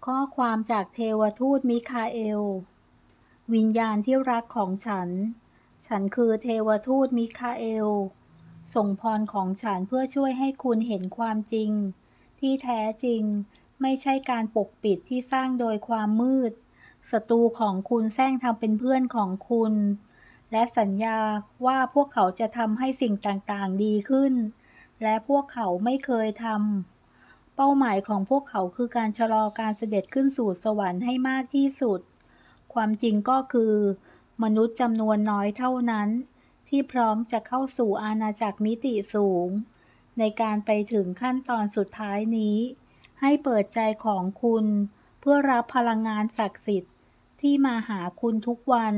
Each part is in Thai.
ข้อความจากเทวทูตมิคาเอล วิญญาณที่รักของฉัน ฉันคือเทวทูตมิคาเอล ส่งพรของฉันเพื่อช่วยให้คุณเห็นความจริงที่แท้จริงไม่ใช่การปกปิดที่สร้างโดยความมืด ศัตรูของคุณแซงทำเป็นเพื่อนของคุณ และสัญญาว่าพวกเขาจะทำให้สิ่งต่างๆดีขึ้น และพวกเขาไม่เคยทำ เป้าหมายของพวกเขาคือการชะลอการเสด็จขึ้นสู่สวรรค์ให้มากที่สุด ความจริงก็คือมนุษย์จำนวนน้อยเท่านั้นที่พร้อมจะเข้าสู่อาณาจักรมิติสูงในการไปถึงขั้นตอนสุดท้ายนี้ให้เปิดใจของคุณเพื่อรับพลังงานศักดิ์สิทธิ์ที่มาหาคุณทุกวัน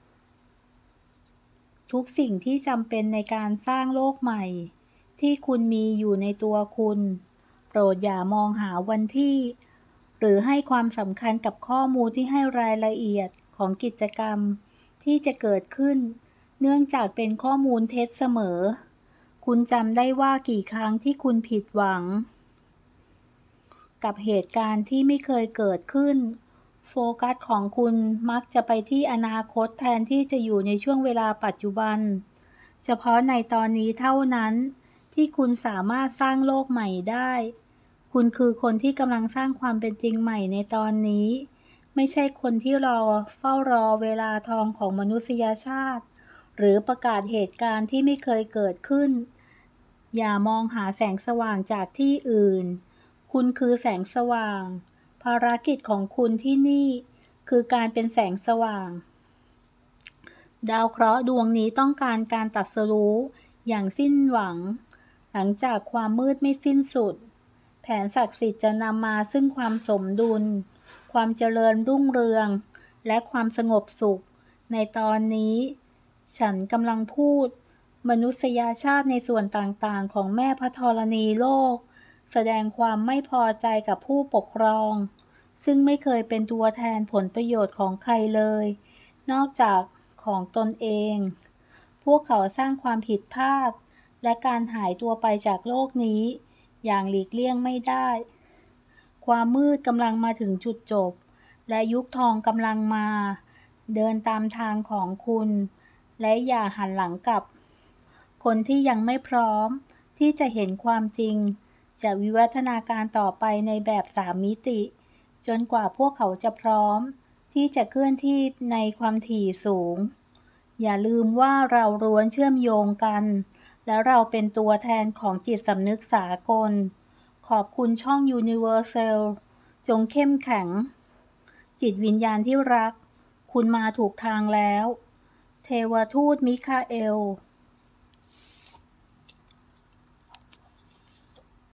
ทุกสิ่งที่จำเป็นในการสร้างโลกใหม่ที่คุณมีอยู่ในตัวคุณโปรดอย่ามองหาวันที่หรือให้ความสำคัญกับข้อมูลที่ให้รายละเอียดของกิจกรรมที่จะเกิดขึ้นเนื่องจากเป็นข้อมูลเท็จเสมอคุณจำได้ว่ากี่ครั้งที่คุณผิดหวังกับเหตุการณ์ที่ไม่เคยเกิดขึ้นโฟกัสของคุณมักจะไปที่อนาคตแทนที่จะอยู่ในช่วงเวลาปัจจุบันเฉพาะในตอนนี้เท่านั้นที่คุณสามารถสร้างโลกใหม่ได้คุณคือคนที่กำลังสร้างความเป็นจริงใหม่ในตอนนี้ไม่ใช่คนที่เฝ้ารอเวลาทองของมนุษยชาติหรือประกาศเหตุการณ์ที่ไม่เคยเกิดขึ้นอย่ามองหาแสงสว่างจากที่อื่นคุณคือแสงสว่างภารกิจของคุณที่นี่คือการเป็นแสงสว่างดาวเคราะห์ดวงนี้ต้องการการตรัสรู้อย่างสิ้นหวังหลังจากความมืดไม่สิ้นสุดแผนศักดิ์สิทธิ์จะนำมาซึ่งความสมดุลความเจริญรุ่งเรืองและความสงบสุขในตอนนี้ฉันกำลังพูดมนุษยชาติในส่วนต่างๆของแม่พระธรณีโลกแสดงความไม่พอใจกับผู้ปกครองซึ่งไม่เคยเป็นตัวแทนผลประโยชน์ของใครเลยนอกจากของตนเองพวกเขาสร้างความผิดพลาดและการหายตัวไปจากโลกนี้อย่างหลีกเลี่ยงไม่ได้ความมืดกำลังมาถึงจุดจบและยุคทองกำลังมาเดินตามทางของคุณและอย่าหันหลังกลับคนที่ยังไม่พร้อมที่จะเห็นความจริงจะวิวัฒนาการต่อไปในแบบ3 มิติจนกว่าพวกเขาจะพร้อมที่จะเคลื่อนที่ในความถี่สูงอย่าลืมว่าเราล้วนเชื่อมโยงกันและเราเป็นตัวแทนของจิตสำนึกสากลขอบคุณช่อง Universal จงเข้มแข็งจิตวิญญาณที่รักคุณมาถูกทางแล้วเทวทูตมิคาเอล